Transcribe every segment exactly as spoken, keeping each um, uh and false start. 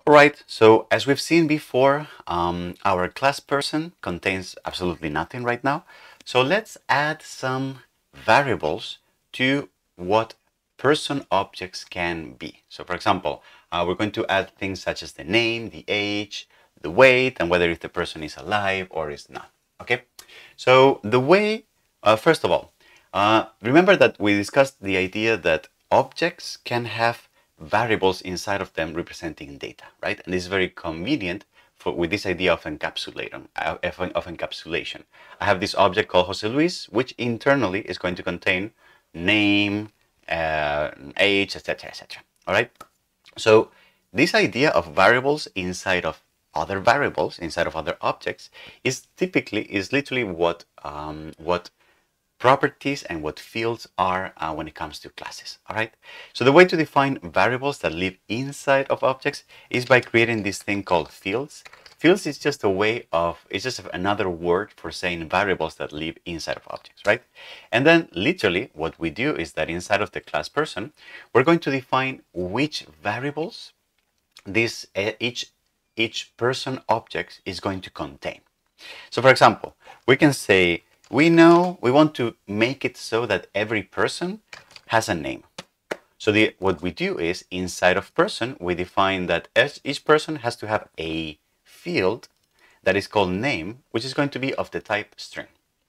Alright, so as we've seen before, um, our class person contains absolutely nothing right now. So let's add some variables to what person objects can be. So for example, uh, we're going to add things such as the name, the age, the weight, and whether if the person is alive or is not. Okay, so the way, uh, first of all, uh, remember that we discussed the idea that objects can have variables inside of them representing data, right? And this is very convenient for with this idea of encapsulation. Uh, of encapsulation. I have this object called Jose Luis, which internally is going to contain name, uh, age, et cetera, et cetera. All right. So this idea of variables inside of other variables, inside of other objects, is typically is literally what um, what properties and what fields are uh, when it comes to classes. All right. So the way to define variables that live inside of objects is by creating this thing called fields. Fields is just a way of, it's just another word for saying variables that live inside of objects, right? And then literally what we do is that inside of the class person, we're going to define which variables this uh, each each person object is going to contain. So for example, we can say, we know we want to make it so that every person has a name. So the, what we do is inside of person, we define that each person has to have a field that is called name, which is going to be of the type string.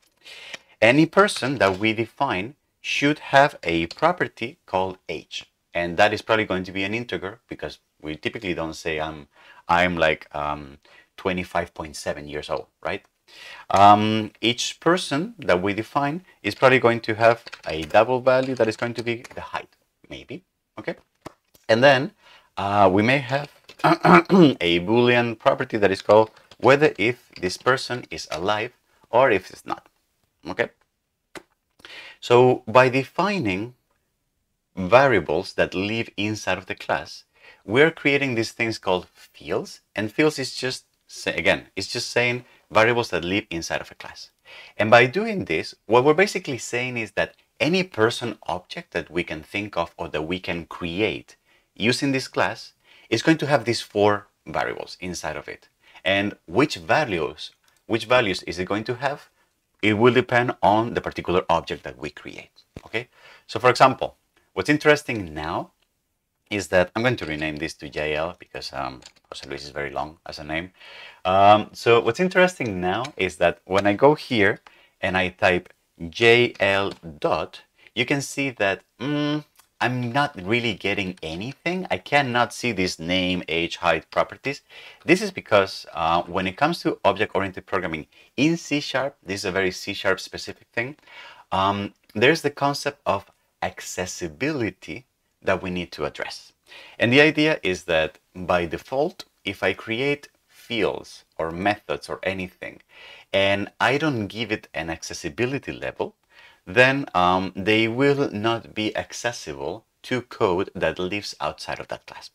Any person that we define should have a property called age. And that is probably going to be an integer because we typically don't say I'm, I'm like um, twenty-five point seven years old, right? Um, each person that we define is probably going to have a double value that is going to be the height, maybe, okay? And then uh, we may have a Boolean property that is called whether if this person is alive or if it's not, okay? So by defining variables that live inside of the class, we're creating these things called fields, and fields is just, again, it's just saying variables that live inside of a class. And by doing this, what we're basically saying is that any person object that we can think of or that we can create using this class is going to have these four variables inside of it. And which values, which values is it going to have? It will depend on the particular object that we create, okay? So for example, what's interesting now is that I'm going to rename this to J L because um, Jose Luis is very long as a name. Um, so what's interesting now is that when I go here and I type J L dot, you can see that mm, I'm not really getting anything. I cannot see this name, age, height properties. This is because uh, when it comes to object-oriented programming in C sharp, this is a very C sharp specific thing, um, there's the concept of accessibility that we need to address. And the idea is that by default, if I create fields or methods or anything, and I don't give it an accessibility level, then um, they will not be accessible to code that lives outside of that class.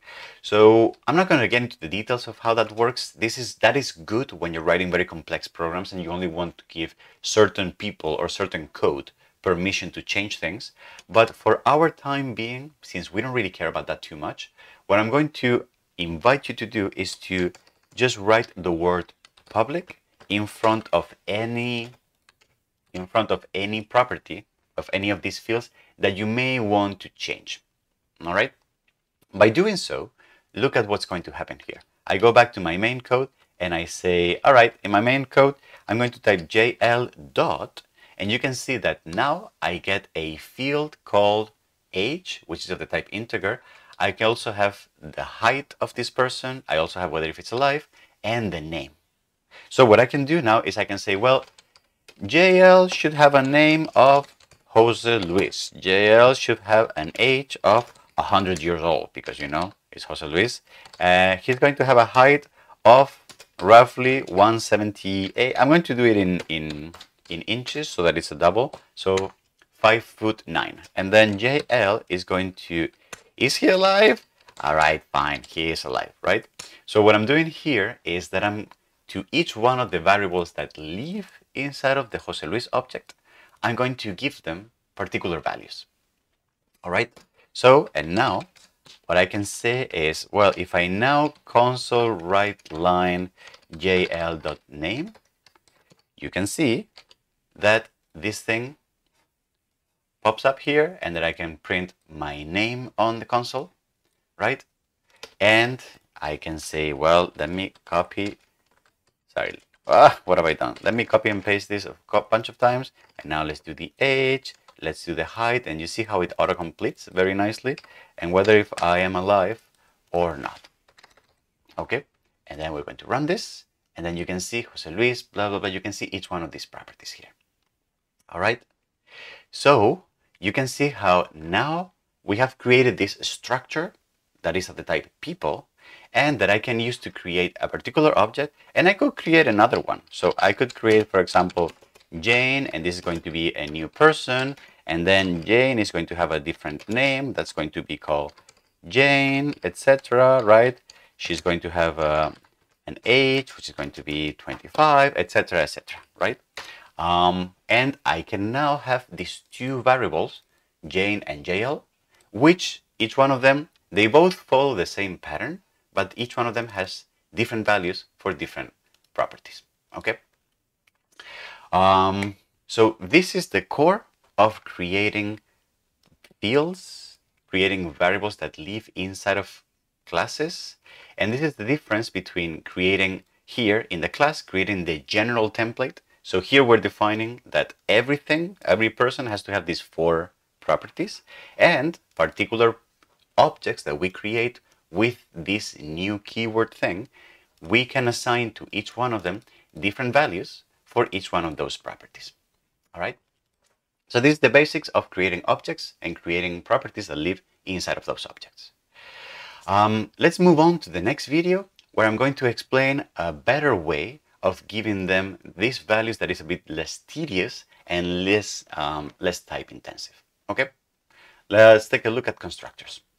So I'm not going to get into the details of how that works. This is that is good when you're writing very complex programs and you only want to give certain people or certain code permission to change things. But for our time being, since we don't really care about that too much, what I'm going to invite you to do is to just write the word public in front of any in front of any property of any of these fields that you may want to change. All right? By doing so, look at what's going to happen here. I go back to my main code and I say, all right, in my main code, I'm going to type J L dot, and you can see that now I get a field called age, which is of the type integer. I can also have the height of this person. I also have whether if it's alive and the name. So what I can do now is I can say, well, J L should have a name of Jose Luis. J L should have an age of one hundred years old because, you know, it's Jose Luis. Uh, he's going to have a height of roughly one seventy-eight. I'm going to do it in, in, in inches so that it's a double. So five foot nine. And then J L is going to, is he alive? All right, fine. He is alive, right? So what I'm doing here is that I'm to each one of the variables that live inside of the Jose Luis object, I'm going to give them particular values. All right. So, and now what I can say is, well, if I now console write line jl.name, you can see that this thing pops up here and that I can print my name on the console, right? And I can say, well, let me copy, sorry, ah, what have I done? Let me copy and paste this a bunch of times. And now let's do the age, let's do the height, and you see how it auto-completes very nicely, and whether if I am alive or not. Okay, and then we're going to run this, and then you can see Jose Luis, blah, blah, blah. You can see each one of these properties here. All right, so you can see how now we have created this structure that is of the type people, and that I can use to create a particular object, and I could create another one. So I could create, for example, Jane, and this is going to be a new person, and then Jane is going to have a different name that's going to be called Jane, et cetera. Right? She's going to have uh, an age, which is going to be twenty-five, et cetera, et cetera. Right? Um, and I can now have these two variables, Jane and J L, which each one of them, they both follow the same pattern, but each one of them has different values for different properties. Okay? Um, so this is the core of creating fields, creating variables that live inside of classes. And this is the difference between creating here in the class, creating the general template. So here we're defining that everything, every person has to have these four properties, and particular objects that we create with this new keyword thing, we can assign to each one of them different values for each one of those properties. All right. So this is the basics of creating objects and creating properties that live inside of those objects. Um, let's move on to the next video, where I'm going to explain a better way of giving them these values that is a bit less tedious and less, um, less type intensive. Okay, let's take a look at constructors.